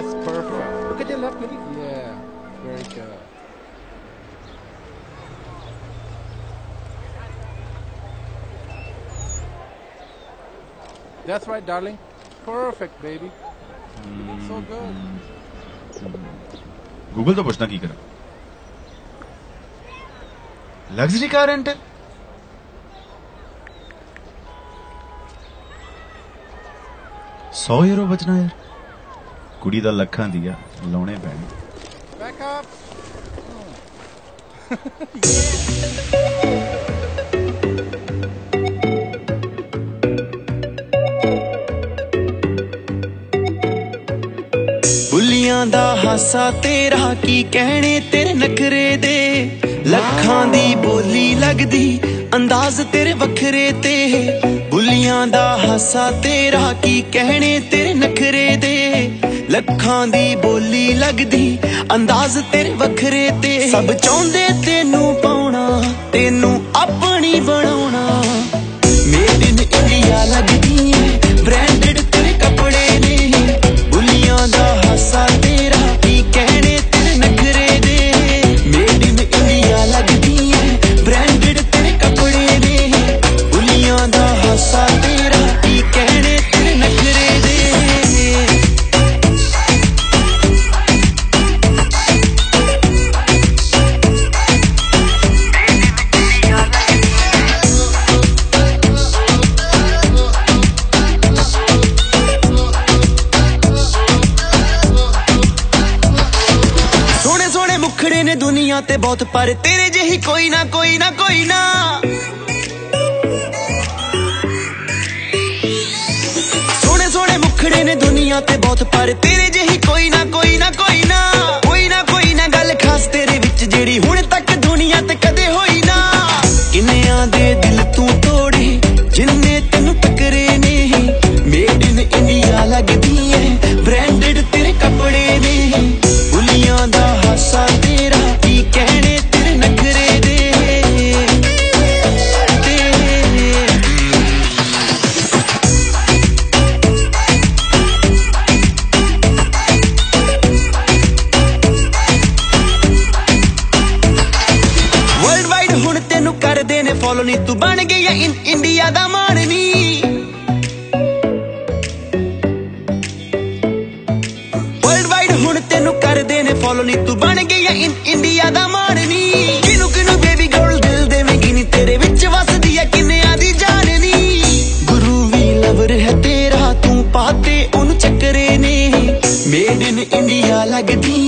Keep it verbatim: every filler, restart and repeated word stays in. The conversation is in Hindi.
That's perfect. Look at your left, maybe. Yeah, very good. That's right, darling. Perfect, baby. You look so good. Google तो पूछना की करा लग्जरी कार रेंट सौ यूरो बचना यार कुड़ी दा लखां दिया लाने पैने Back up. बुलियां दा हासा तेरा की कहने तेरे नखरे दे लखां दी बोली लगदी अंदाज तेरे वखरे ते बुलियां दा हासा तेरा की कहने तेरे नखरे दे लखां दी बोली लगदी अंदाज तेरे वखरे ते सब चाहुंदे तेनू पाउणा तेनू अपनी बनाउणा मेड इन इंडिया लगदी है ब्रांडेड तेरे कपड़े ने बुलियां दा हासा तेरा की कहने तेरे नखरे दे मेड इन इंडिया लगदी है ब्रांडेड तेरे कपड़े ने बुलियां दा हासा तेरा की कहने तेरे नखरे दे मुखड़े ने दुनिया ते बहुत पर तेरे जही कोई ना कोई ना कोई ना सोने सोने मुखड़े ने दुनिया ते बहुत पर तेरे जही कोई ना कोई ना कोई ना कोई ना कोई ना गल खास तेरे विच जेड़ी हुण तक दुनिया ते कदे होई ना किन्नियां दे दिल तू तोड़े जिन्ने तेनू टकरे ने मेड इन इंडिया लगदी है ब्रांडेड तेरे कपड़े ने बुलियां दा हासा तेरा की कहने तेरे नखरे दे वर्ल्ड वाइड हुण तेनू कर दे ने फॉलो नी तू बन गई है इन इंडिया दा मारनी वर्ल्ड वाइड हुण तेनू कर दे ने फॉलो नी तू बन गई है इन इंडिया दा मारनी किनू किनू बेबी गर्ल दिल देवेगी नी तेरे विच वसदी है किन्नियां दी जाननी गुरु वी लवर है तेरा तू पाते ओनू चक्करे ने मेड इन इंडिया लगदी